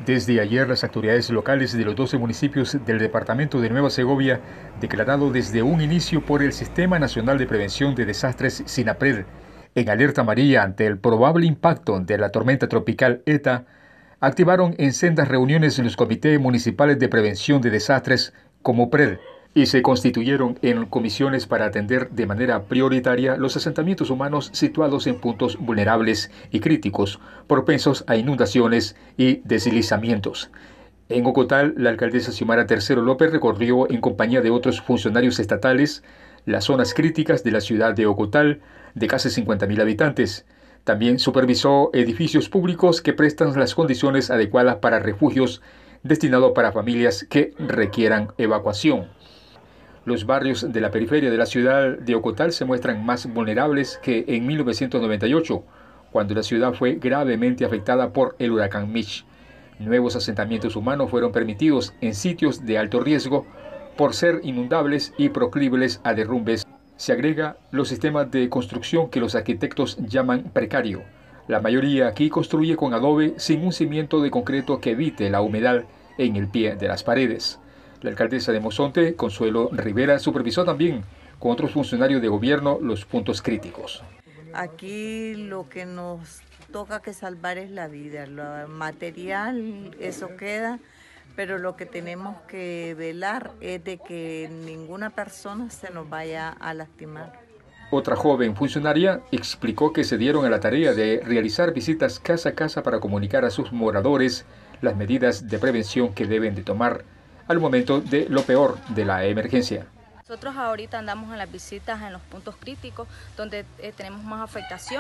Desde ayer, las autoridades locales de los 12 municipios del departamento de Nueva Segovia, declarado desde un inicio por el Sistema Nacional de Prevención de Desastres SINAPRED, en alerta amarilla ante el probable impacto de la tormenta tropical ETA, activaron en sendas reuniones los comités municipales de prevención de desastres como PRED y se constituyeron en comisiones para atender de manera prioritaria los asentamientos humanos situados en puntos vulnerables y críticos, propensos a inundaciones y deslizamientos. En Ocotal, la alcaldesa Xiomara Tercero López recorrió en compañía de otros funcionarios estatales las zonas críticas de la ciudad de Ocotal, de casi 50.000 habitantes. También supervisó edificios públicos que prestan las condiciones adecuadas para refugios destinados para familias que requieran evacuación. Los barrios de la periferia de la ciudad de Ocotal se muestran más vulnerables que en 1998, cuando la ciudad fue gravemente afectada por el huracán Mitch. Nuevos asentamientos humanos fueron permitidos en sitios de alto riesgo por ser inundables y proclives a derrumbes. Se agrega los sistemas de construcción que los arquitectos llaman precario. La mayoría aquí construye con adobe sin un cimiento de concreto que evite la humedad en el pie de las paredes. La alcaldesa de Mozonte, Consuelo Rivera, supervisó también con otros funcionarios de gobierno los puntos críticos. Aquí lo que nos toca que salvar es la vida, lo material, eso queda, pero lo que tenemos que velar es de que ninguna persona se nos vaya a lastimar. Otra joven funcionaria explicó que se dieron a la tarea de realizar visitas casa a casa para comunicar a sus moradores las medidas de prevención que deben de tomar al momento de lo peor de la emergencia. Nosotros ahorita andamos en las visitas en los puntos críticos donde tenemos más afectación.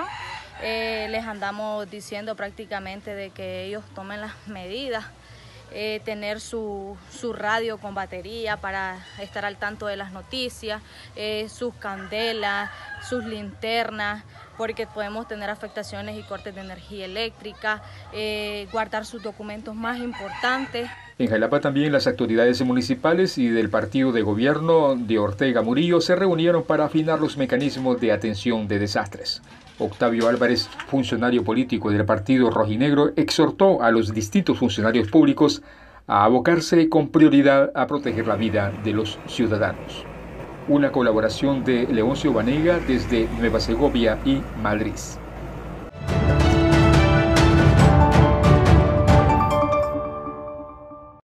Les andamos diciendo prácticamente de que ellos tomen las medidas, tener su radio con batería para estar al tanto de las noticias, sus candelas, sus linternas, porque podemos tener afectaciones y cortes de energía eléctrica, guardar sus documentos más importantes. En Jalapa también las autoridades municipales y del partido de gobierno de Ortega Murillo se reunieron para afinar los mecanismos de atención de desastres. Octavio Álvarez, funcionario político del partido rojinegro, exhortó a los distintos funcionarios públicos a abocarse con prioridad a proteger la vida de los ciudadanos. Una colaboración de Leoncio Vanega desde Nueva Segovia y Madrid.